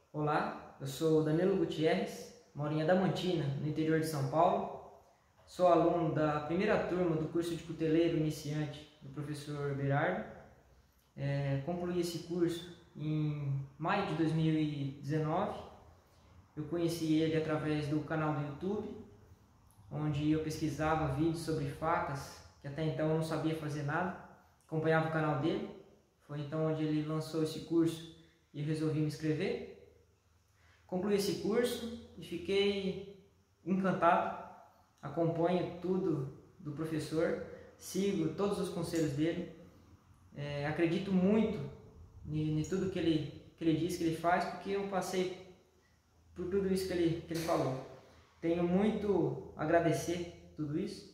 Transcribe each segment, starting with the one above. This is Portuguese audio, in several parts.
Olá, eu sou Danilo Gutierrez, moro em Adamantina, no interior de São Paulo. Sou aluno da primeira turma do curso de cuteleiro iniciante do professor Berardo. Concluí esse curso em maio de 2019. Eu conheci ele através do canal do YouTube, onde eu pesquisava vídeos sobre facas, que até então eu não sabia fazer nada. Acompanhava o canal dele. Foi então onde ele lançou esse curso e eu resolvi me inscrever. Concluí esse curso e fiquei encantado. Acompanho tudo do professor, sigo todos os conselhos dele. Acredito muito em tudo que ele diz, que ele faz, porque eu passei por tudo isso que ele falou. Tenho muito a agradecer tudo isso.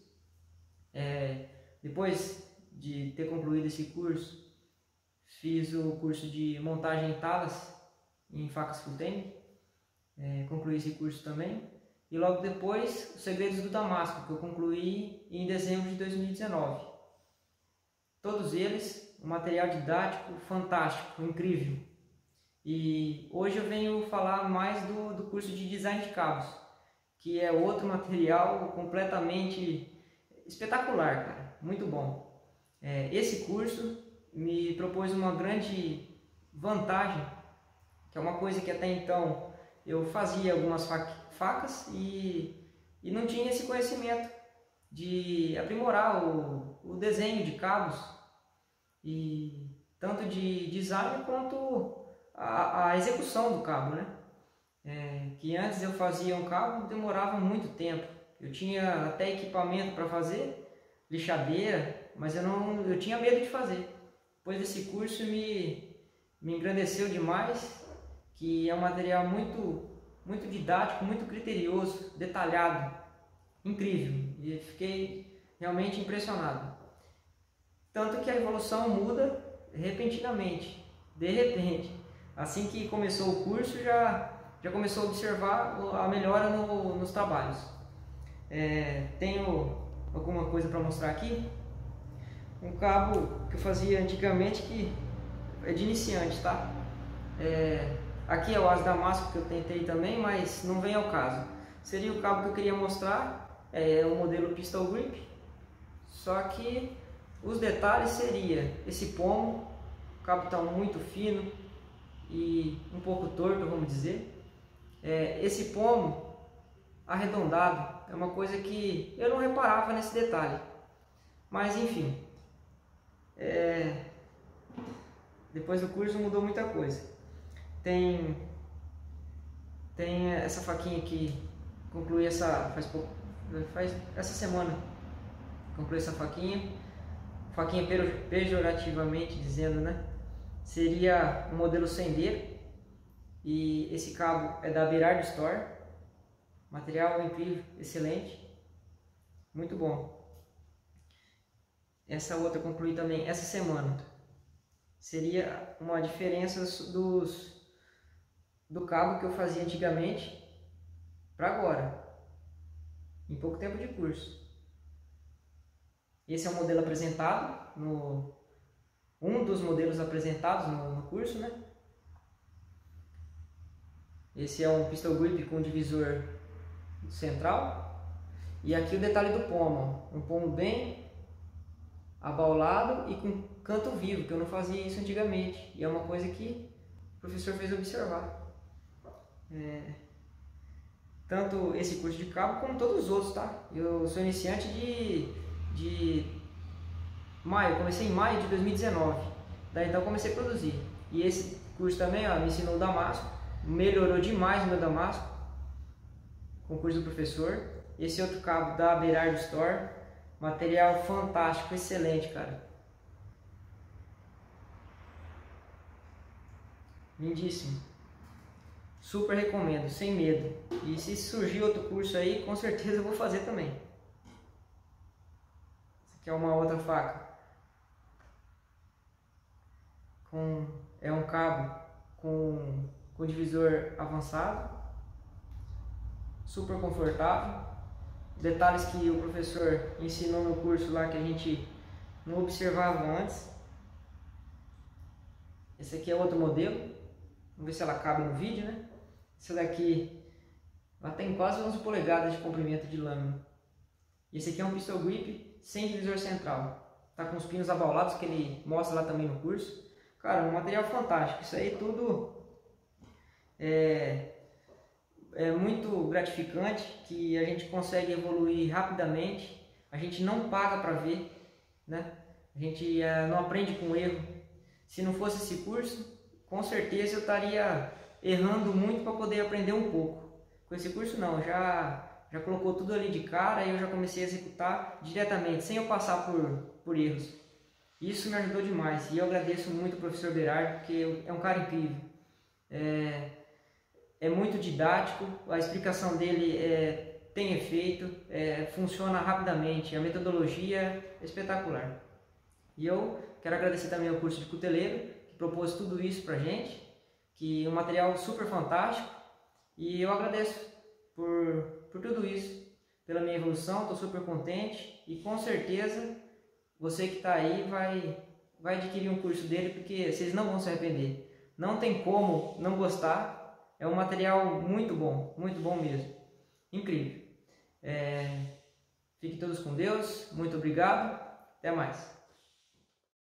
Depois de ter concluído esse curso, fiz o curso de montagem em talas em facas full-time. Concluí esse curso também. E logo depois, os Segredos do Damasco, que eu concluí em dezembro de 2019. Todos eles, um material didático fantástico, incrível. E hoje eu venho falar mais do curso de design de cabos, que é outro material completamente espetacular, cara, muito bom. Esse curso me propôs uma grande vantagem, que é uma coisa que até então eu fazia algumas facas e não tinha esse conhecimento de aprimorar o desenho de cabos, e tanto de design quanto a execução do cabo, né? Que antes eu fazia um cabo, demorava muito tempo. Eu tinha até equipamento para fazer, lixadeira, mas eu tinha medo de fazer. Depois desse curso me engrandeceu demais, que é um material muito didático, muito criterioso, detalhado, incrível, e fiquei realmente impressionado. Tanto que a evolução muda repentinamente, de repente. Assim que começou o curso, já começou a observar a melhora nos trabalhos. Tenho alguma coisa para mostrar aqui. Um cabo que eu fazia antigamente, que é de iniciante, tá? Aqui é o aço damasco que eu tentei também, mas não vem ao caso. Seria o cabo que eu queria mostrar, o modelo Pistol Grip, só que os detalhes seria esse pomo. O cabo está muito fino e um pouco torto, vamos dizer. Esse pomo arredondado é uma coisa que eu não reparava nesse detalhe, mas enfim, depois do curso mudou muita coisa. Tem essa faquinha que concluí faz essa semana. Concluí essa faquinha pejorativamente dizendo, né? Seria um modelo sendeiro, e esse cabo é da Berardo Store. Material incrível, excelente, muito bom. Essa outra eu concluí também essa semana. Seria uma diferença do cabo que eu fazia antigamente para agora, em pouco tempo de curso. Esse é o modelo apresentado, um dos modelos apresentados no curso, né? Esse é um pistol grip com divisor central. E aqui o detalhe do pomo, um pomo bem abaulado e com canto vivo, que eu não fazia isso antigamente. E é uma coisa que o professor fez observar. Tanto esse curso de cabo como todos os outros, tá? Eu sou iniciante de maio, eu comecei em maio de 2019. Daí então comecei a produzir. E esse curso também, me ensinou o damasco, melhorou demais o meu damasco com o curso do professor. Esse outro cabo da Berardo Store, material fantástico, excelente, cara. Lindíssimo. Super recomendo, sem medo. E se surgir outro curso aí, com certeza eu vou fazer também. Essa aqui é uma outra faca. É um cabo com divisor avançado. Super confortável. Detalhes que o professor ensinou no curso lá que a gente não observava antes. Esse aqui é outro modelo. Vamos ver se ela cabe no vídeo, né? Essa daqui, ela tem quase 11 polegadas de comprimento de lâmina. E esse aqui é um pistol grip sem divisor central. Tá com os pinos abaulados que ele mostra lá também no curso. Cara, um material fantástico. Isso aí tudo é muito gratificante, que a gente consegue evoluir rapidamente. A gente não paga para ver, né? A gente não aprende com erro. Se não fosse esse curso, com certeza eu estaria errando muito para poder aprender um pouco. Com esse curso não, já colocou tudo ali de cara e eu já comecei a executar diretamente, sem eu passar por erros. Isso me ajudou demais e eu agradeço muito ao professor Berardo, porque é um cara incrível. É muito didático, a explicação dele tem efeito, funciona rapidamente, a metodologia é espetacular. E eu quero agradecer também ao curso de cuteleiro, que propôs tudo isso pra gente, que é um material super fantástico, e eu agradeço por tudo isso, pela minha evolução, estou super contente, e com certeza você que está aí vai adquirir um curso dele, porque vocês não vão se arrepender. Não tem como não gostar, é um material muito bom mesmo, incrível. Fiquem todos com Deus, muito obrigado, até mais.